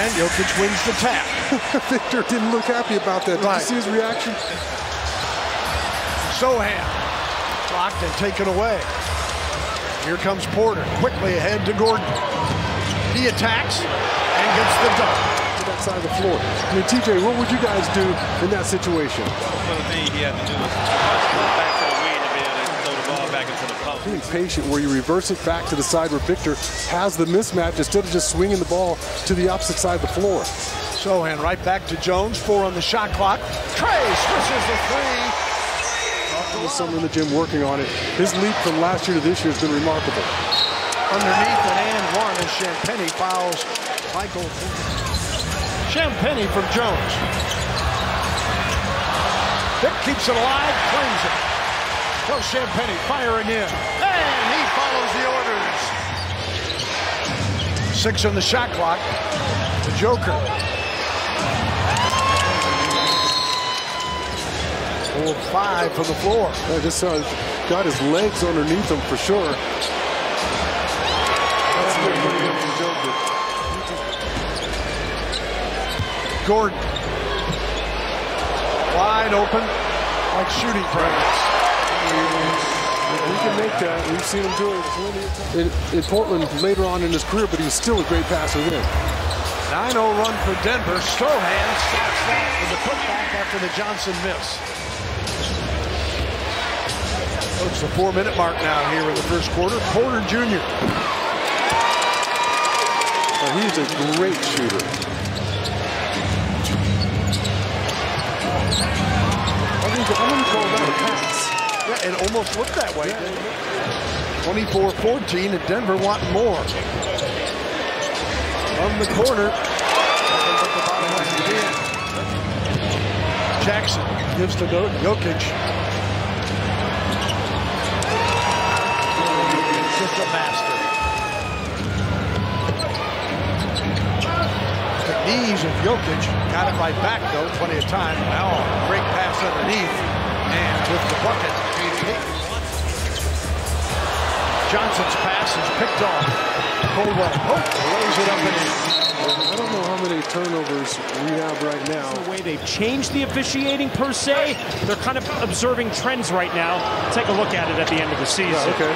And Jokic wins the tap. Victor didn't look happy about that. Did you see his reaction? Sochan blocked and taken away. Here comes Porter, quickly ahead to Gordon. He attacks and gets the dunk. To that side of the floor. I mean, TJ, what would you guys do in that situation? Well, the thing he had to do was go back to the wing and be able to throw the ball back into the post. Being patient where you reverse it back to the side where Victor has the mismatch instead of just swinging the ball to the opposite side of the floor. Sochan right back to Jones, 4 on the shot clock. Trey switches the 3. Someone in the gym working on it. His leap from last year to this year has been remarkable. Underneath and one as Champagnie fouls Michael. Champagnie from Jones. Vic keeps it alive, claims it. So Champagnie firing in. And he follows the orders. 6 on the shot clock. The Joker. 4-5 from the floor. Yeah, just got his legs underneath him for sure. Gordon. Wide open, like shooting practice. He can make that. We've seen him do it in Portland later on in his career, but he's still a great passer then. 9-0 run for Denver. Sochan stops that with a putback after the Johnson miss. It's the 4-minute mark now here in the first quarter. Porter Jr. He's a great shooter. I'm going to call that a pass. Yeah, it almost looked that way. 24-14, and Denver wanting more. On the corner. Jackson gives to Jokic. Just a master. The knees of Jokic. Got it right back, though. Plenty of time. Now, great pass underneath. And with the bucket. Johnson's pass is picked off. Colwell lays it up and in. I don't know how many turnovers we have right now. The way they've changed the officiating per se, they're kind of observing trends right now. Take a look at it at the end of the season. Yeah, okay.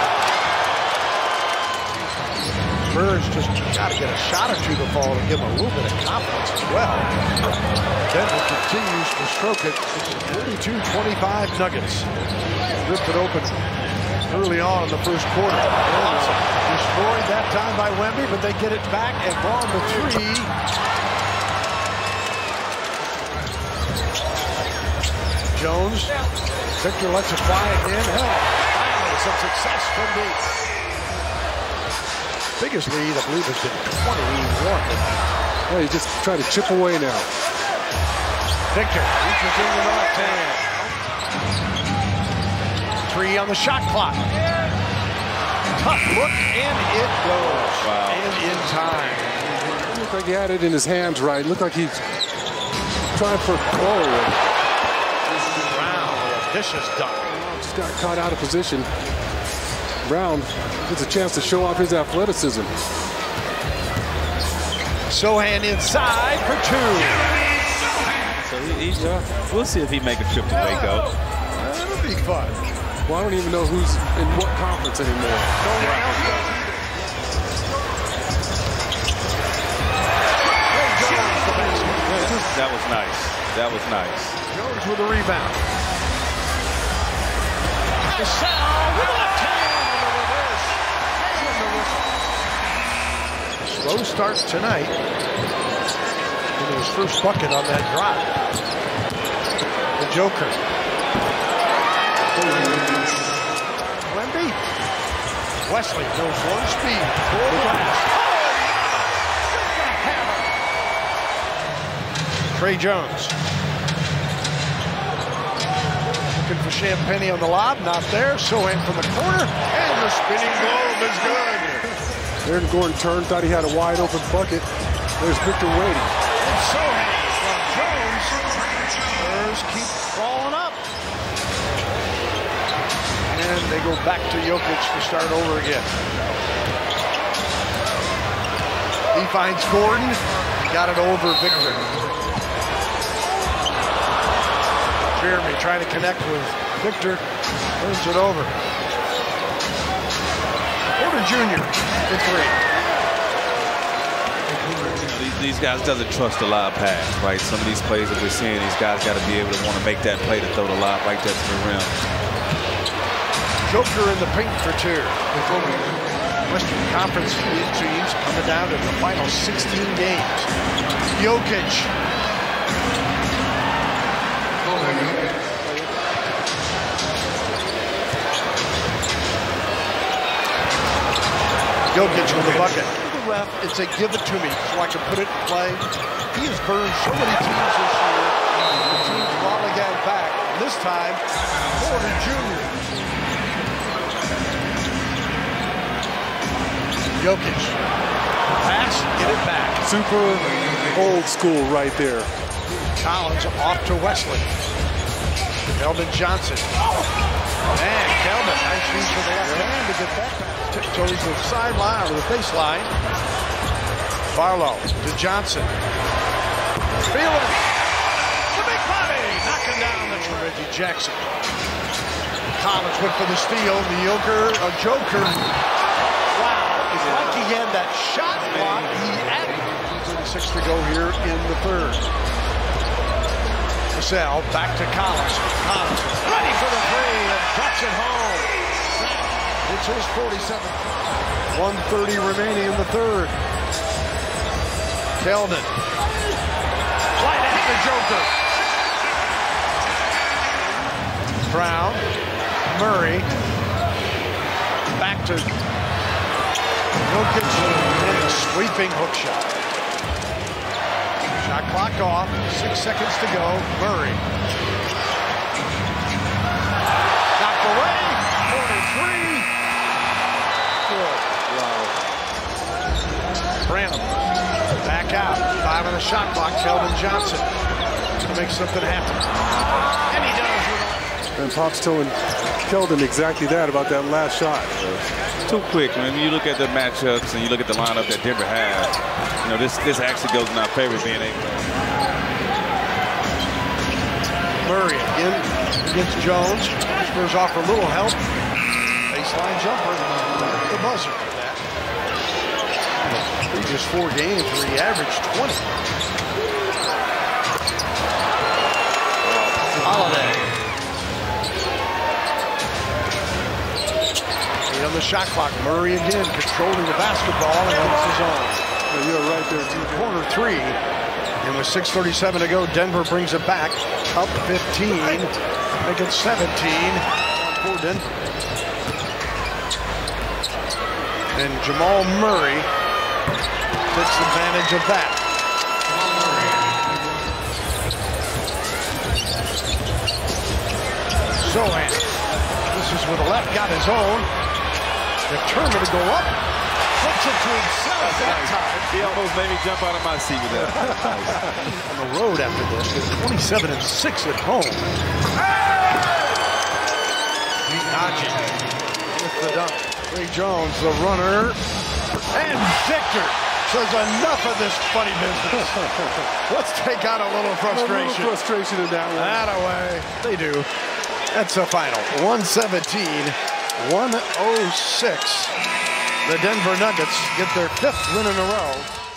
Spurs just got to get a shot or two to fall to give him a little bit of confidence as well. Denver continues to stroke it. 42-25 Nuggets. Ripped it open early on in the first quarter. Destroyed that time by Wemby, but they get it back and Braun the 3. Jones. Victor lets it fly again. Finally, some success from deep. Biggest lead, I believe, has been 21. Yeah, he's just trying to chip away now. Victor reaches in with the left hand. 3 on the shot clock. Tough look, and it goes. Wow. And in time. It looked like he had it in his hands right. It looked like he's trying for Brown. Vicious dunk. Just got caught out of position. Brown gets a chance to show off his athleticism. Sochan inside for 2. So we'll see if he make a trip to Waco. That'll be fun. Well, I don't even know who's in what conference anymore. That was nice. That was nice. Jones with a rebound. Sal with a left hand. Slow start tonight. And his first bucket on that drive. The Joker. Wemby. Wesley goes one speed. Full blast. Trey Jones. Looking for Champagnie on the lob. Not there. Sochan from the corner. And the spinning globe is good. Aaron Gordon turned, thought he had a wide open bucket. There's Victor waiting. And Sochan from Jones. Spurs keep falling up. And they go back to Jokic to start over again. He finds Gordon. got it over Victor. Jeremy trying to connect with Victor. Turns it over. Porter Jr. for three. These guys doesn't trust the lob pass, right? Some of these plays that we're seeing, these guys got to be able to want to make that play to throw the lob right there to the rim. Joker in the paint for two. Western Conference teams coming down to the final 16 games. Jokic. Jokic with the bucket. The ref, it's a give it to me so I can put it in play. He has burned so many teams this year. The team's lollygagged back. This time, Porter Jr. Jokic. Pass, get it back. Super old school right there. Collins off to Wesley. Keldon Johnson. And Keldon, nice use for the left hand to get that back. Tiptoes the sideline or the baseline. Barlow to Johnson. Feeling the big body, knocking down the Reggie Jackson. Collins went for the steal. The Joker. It's like he had that shot block. He added 36 to go here in the third. Cassell back to Collins. Collins ready for the three and drops it home. It's his 47th. 1:30 remaining in the third. Keldon. Right at the Joker. Brown. Murray. Back to Jokic and a sweeping hook shot. Shot clock off. 6 seconds to go. Murray. Knocked away. 43. Good. Wow. Branham. Back out. 5 on the shot clock. Keldon Johnson. To make something happen. And he does. And Pop's telling Keldon exactly that about that last shot. Too quick, man. When you look at the matchups and you look at the lineup that Denver has, you know, this actually goes in our favor being able to. Murray again against Jones. Spurs offer a little help. Baseline jumper. The buzzer for that. Previous 4 games where he averaged 20. Holiday. On the shot clock, Murray again controlling the basketball and gets his own. You're right there. Corner 3. And with 6:37 to go, Denver brings it back. Up 15. Make it 17 for Denver. And Jamal Murray takes advantage of that. Sochan. This is with the left, got his own. Determined to go up. Flips it to himself that time. He almost made me jump out of my seat with that. On the road after this, with 27 and 6 at home. Jokic with the dunk. Ray Jones, the runner. And Victor says enough of this funny business. Let's take out a little frustration. A little frustration in that one. That away. They do. That's the final. 117-106. The Denver Nuggets get their 5th win in a row.